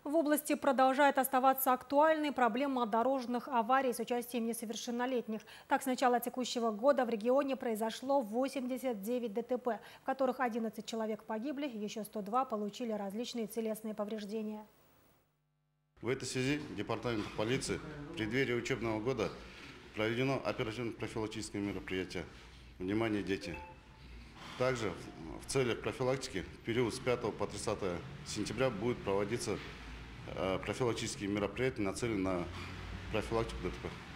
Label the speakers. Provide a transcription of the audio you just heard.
Speaker 1: В области продолжает оставаться актуальной проблема дорожных аварий с участием несовершеннолетних. Так, с начала текущего года в регионе произошло 89 ДТП, в которых 11 человек погибли, еще 102 получили различные телесные повреждения.
Speaker 2: В этой связи Департамент полиции в преддверии учебного года проведено оперативно-профилактическое мероприятие «Внимание, дети». Также в целях профилактики в период с 5 по 30 сентября будет проводиться профилактические мероприятия, нацеленные на профилактику ДТП.